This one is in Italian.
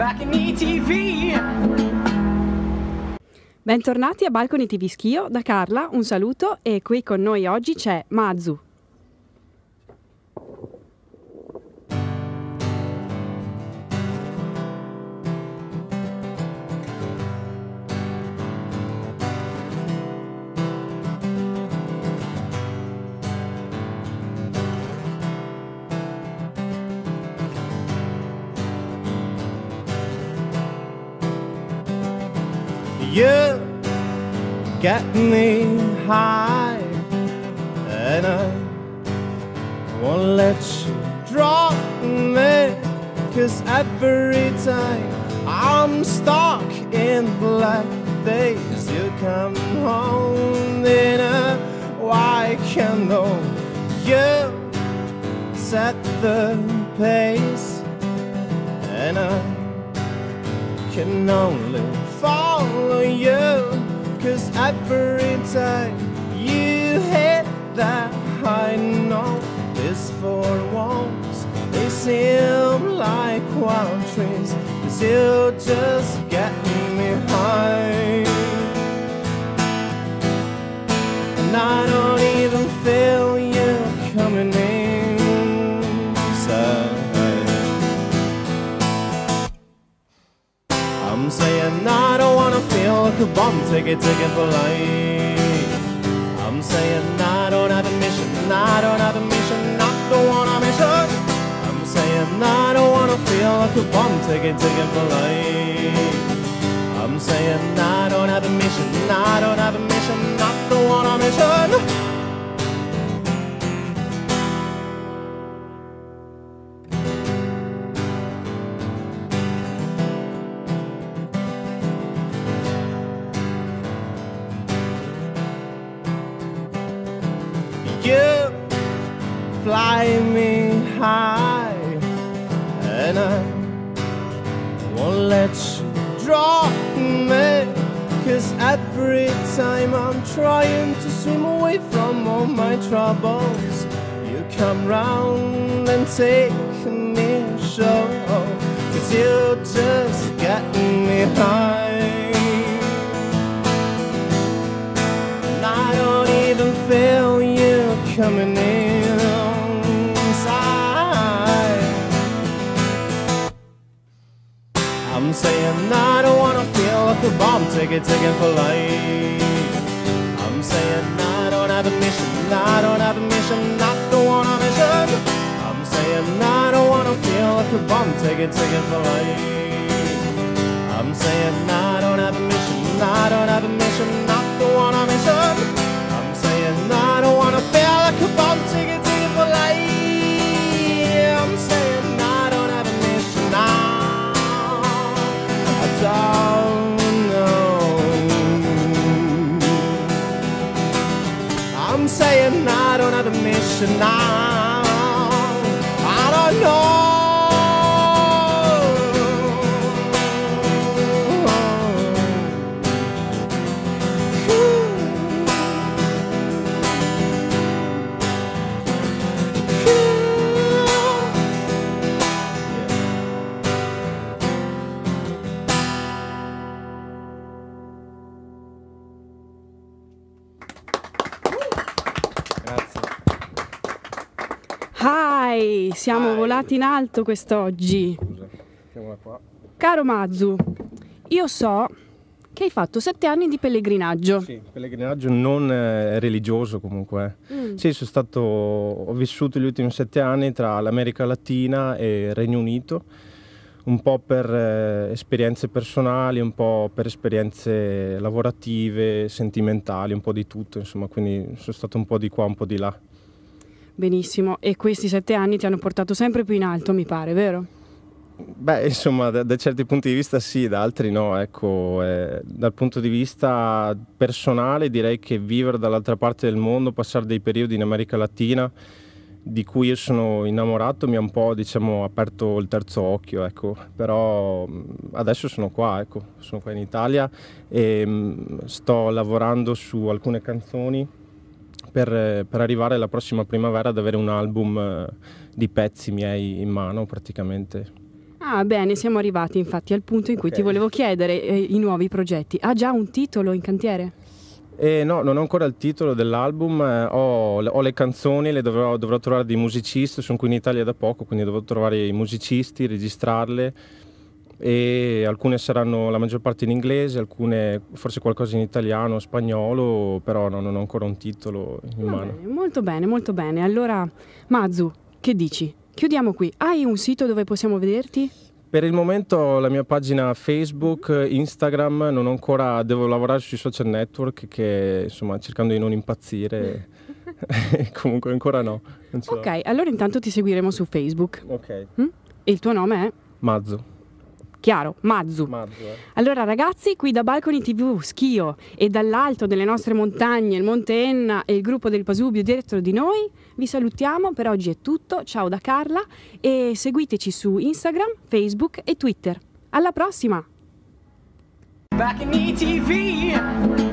back in ETV. Bentornati a Balcony TV Schio, da Carla un saluto e qui con noi oggi c'è Mazu. You get me high, and I won't let you drop me, 'cause every time I'm stuck in black days, you come home in a white candle. You set the pace, and I can only follow you, 'cause every time you hit that high note, these four walls, they seem like wild trees, 'cause you just get me high, and I don't even feel you coming inside. I'm saying I don't wanna feel like a bomb ticket for life. I'm saying I don't have a mission, I don't have a mission, I don't want a mission. I'm saying I don't wanna feel like a bomb ticket for life. I'm saying I don't have a mission, I don't have a mission, I don't want a mission. You fly me high, and I won't let you drop me, 'cause every time I'm trying to swim away from all my troubles, you come round and take me ashore, 'cause you just get me high, and I don't even feel you coming inside. I'm saying I don't wanna feel like a bomb ticket for life. I'm saying I don't have a mission, I don't have a mission, I don't want a mission. I'm saying I don't wanna feel like a bomb ticket for life. I'm saying I don't have a mission, I don't have a mission, I don't want a mission. I'm saying I don't wanna feel like a bomb ticket for life. I'm saying I don't have a mission now. I don't know. I'm saying I don't have a mission now. I don't know. Hi, siamo volati in alto quest'oggi. Scusa, mettiamola qua. Caro Mazu, io so che hai fatto 7 anni di pellegrinaggio. Sì, pellegrinaggio non religioso comunque. Sì, ho vissuto gli ultimi 7 anni tra l'America Latina e il Regno Unito, un po' per esperienze personali, un po' per esperienze lavorative, sentimentali, un po' di tutto, insomma, quindi sono stato un po' di qua, un po' di là. Benissimo, e questi 7 anni ti hanno portato sempre più in alto, mi pare, vero? Beh, insomma, da certi punti di vista sì, da altri no, ecco. Dal punto di vista personale direi che vivere dall'altra parte del mondo, passare dei periodi in America Latina, di cui io sono innamorato, mi ha un po', diciamo, aperto il terzo occhio, ecco. Però adesso sono qua in Italia e sto lavorando su alcune canzoni per arrivare la prossima primavera ad avere un album di pezzi miei in mano praticamente. Ah, bene, siamo arrivati infatti al punto in cui ti volevo chiedere i nuovi progetti. Ha già un titolo in cantiere? No, non ho ancora il titolo dell'album, ho le canzoni, dovrò trovare dei musicisti, sono qui in Italia da poco, quindi dovrò trovare i musicisti, registrarle, e alcune saranno la maggior parte in inglese, alcune forse qualcosa in italiano, spagnolo, però non ho ancora un titolo in mano. Bene, molto bene, molto bene. Allora, Mazu, che dici? Chiudiamo qui. Hai un sito dove possiamo vederti? Per il momento ho la mia pagina Facebook, Instagram, non ho ancora, devo lavorare sui social network che insomma cercando di non impazzire, comunque ancora no. Non ce l'ho. Ok, allora intanto ti seguiremo su Facebook. Ok. E il tuo nome è? Mazzo. Chiaro, Mazu. Allora ragazzi, qui da Balcony TV Schio e dall'alto delle nostre montagne, il Monte Enna e il gruppo del Pasubio dietro di noi, vi salutiamo, per oggi è tutto, ciao da Carla e seguiteci su Instagram, Facebook e Twitter. Alla prossima! Back in ETV.